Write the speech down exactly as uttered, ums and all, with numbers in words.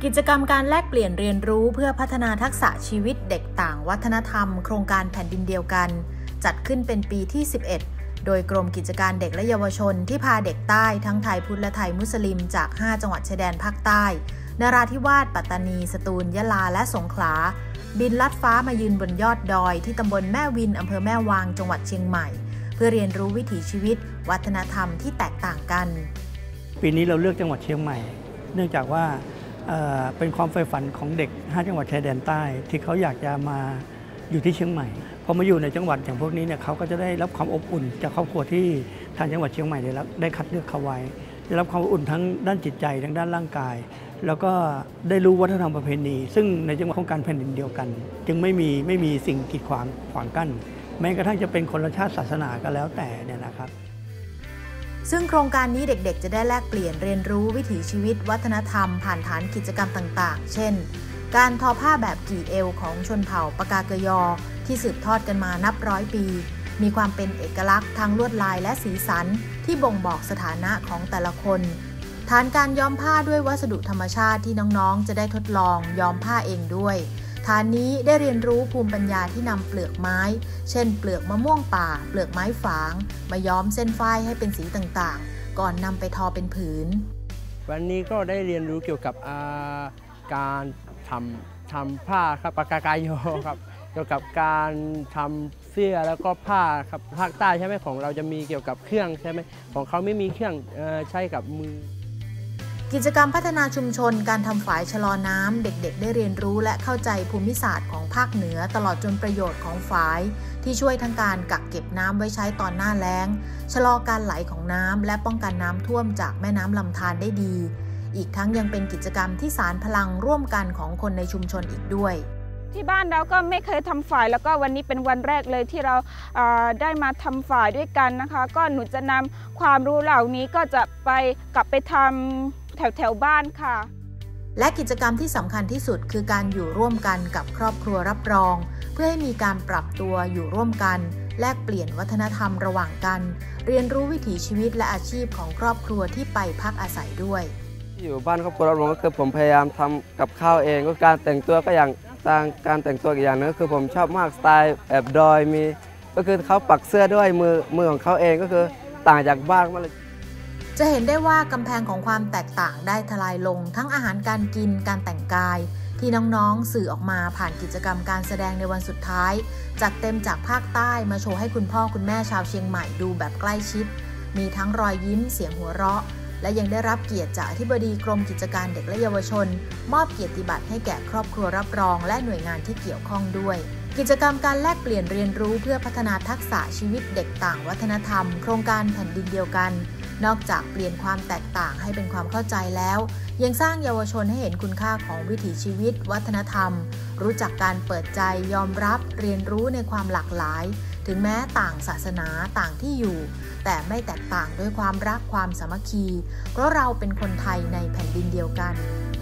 กิจกรรมการแลกเปลี่ยนเรียนรู้เพื่อพัฒนาทักษะชีวิตเด็กต่างวัฒนธรรมโครงการแผ่นดินเดียวกันจัดขึ้นเป็นปีที่สิบเอ็ดโดยกรมกิจการเด็กและเยาวชนที่พาเด็กใต้ทั้งไทยพุทธและไทยมุสลิมจากห้าจังหวัดชายแดนภาคใต้นราธิวาสปัตตานีสตูลยะลาและสงขลาบินลัดฟ้ามายืนบนยอดดอยที่ตำบลแม่วินอำเภอแม่วางจังหวัดเชียงใหม่เพื่อเรียนรู้วิถีชีวิตวัฒนธรรมที่แตกต่างกันปีนี้เราเลือกจังหวัดเชียงใหม่เนื่องจากว่าเอ่อเป็นความใฝ่ฝันของเด็กห้าจังหวัดชายแดนใต้ที่เขาอยากจะมาอยู่ที่เชียงใหม่พอมาอยู่ในจังหวัดอย่างพวกนี้เนี่ยเขาก็จะได้รับความอบอุ่นจากครอบครัวที่ทางจังหวัดเชียงใหม่ได้รับได้คัดเลือกเขาไว้ได้รับความอบอุ่นทั้งด้านจิตใจทั้งด้านร่างกายแล้วก็ได้รู้วัฒนธรรมประเพณีซึ่งในจังหวัดของการแผ่นดินเดียวกันจึงไม่มีไม่มีสิ่งกีดขวางขวางกั้นแม้กระทั่งจะเป็นคนละชาติศาสนาก็แล้วแต่เนี่ยนะครับซึ่งโครงการนี้เด็กๆจะได้แลกเปลี่ยนเรียนรู้วิถีชีวิตวัฒนธรรมผ่านฐานกิจกรรมต่างๆเช่นการทอผ้าแบบกี่เอวของชนเผ่าปากากยอที่สืบทอดกันมานับร้อยปีมีความเป็นเอกลักษณ์ทางลวดลายและสีสันที่บ่งบอกสถานะของแต่ละคนฐานการย้อมผ้าด้วยวัสดุธรรมชาติที่น้องๆจะได้ทดลองย้อมผ้าเองด้วยฐานนี้ได้เรียนรู้ภูมิปัญญาที่นำเปลือกไม้เช่นเปลือกมะม่วงป่าเปลือกไม้ฝางมาย้อมเส้นฝ้ายให้เป็นสีต่างๆก่อนนำไปทอเป็นผืนวันนี้ก็ได้เรียนรู้เกี่ยวกับการทำทำผ้าครับปากากายอครับเกี่ยวกับการทำเสื้อแล้วก็ผ้าครับภาคใต้ใช่ไหมของเราจะมีเกี่ยวกับเครื่องใช่ไหมของเขาไม่มีเครื่องใช้กับมือกิจกรรมพัฒนาชุมชนการทำฝายชะลอน้ำเด็กๆได้เรียนรู้และเข้าใจภูมิศาสตร์ของภาคเหนือตลอดจนประโยชน์ของฝายที่ช่วยทั้งการกักเก็บน้ำไว้ใช้ตอนหน้าแล้งชะลอการไหลของน้ำและป้องกันน้ำท่วมจากแม่น้ำลำธารได้ดีอีกทั้งยังเป็นกิจกรรมที่สานพลังร่วมกันของคนในชุมชนอีกด้วยที่บ้านเราก็ไม่เคยทำฝายแล้วก็วันนี้เป็นวันแรกเลยที่เราได้มาทำฝายด้วยกันนะคะก็หนูจะนำความรู้เหล่านี้ก็จะไปกลับไปทำแถวแถวบ้านค่ะและกิจกรรมที่สำคัญที่สุดคือการอยู่ร่วมกันกับครอบครัวรับรองเพื่อให้มีการปรับตัวอยู่ร่วมกันแลกเปลี่ยนวัฒนธรรมระหว่างกันเรียนรู้วิถีชีวิตและอาชีพของครอบครัวที่ไปพักอาศัยด้วยอยู่บ้านครอบครัวรับรองก็คือผมพยายามทำกับข้าวเองก็การแต่งตัวก็อย่างต่างการแต่งตัวอีกอย่างนึงก็คือผมชอบมากสไตล์แบบดอยมีก็คือเขาปักเสื้อด้วยมือมือของเขาเองก็คือต่างจากบ้านมากเลยจะเห็นได้ว่ากำแพงของความแตกต่างได้ทลายลงทั้งอาหารการกินการแต่งกายที่น้องๆสื่อออกมาผ่านกิจกรรมการแสดงในวันสุดท้ายจัดเต็มจากภาคใต้มาโชว์ให้คุณพ่อคุณแม่ชาวเชียงใหม่ดูแบบใกล้ชิดมีทั้งรอยยิ้มเสียงหัวเราะและยังได้รับเกียรติจากอธิบดีกรมกิจการเด็กและเยาวชนมอบเกียรติบัตรให้แก่ครอบครัวรับรองและหน่วยงานที่เกี่ยวข้องด้วยกิจกรรมการแลกเปลี่ยนเรียนรู้เพื่อพัฒนาทักษะชีวิตเด็กต่างวัฒนธรรมโครงการแผ่นดินเดียวกันนอกจากเปลี่ยนความแตกต่างให้เป็นความเข้าใจแล้วยังสร้างเยาวชนให้เห็นคุณค่าของวิถีชีวิตวัฒนธรรมรู้จักการเปิดใจยอมรับเรียนรู้ในความหลากหลายถึงแม้ต่างศาสนาต่างที่อยู่แต่ไม่แตกต่างด้วยความรักความสามัคคีเพราะเราเป็นคนไทยในแผ่นดินเดียวกัน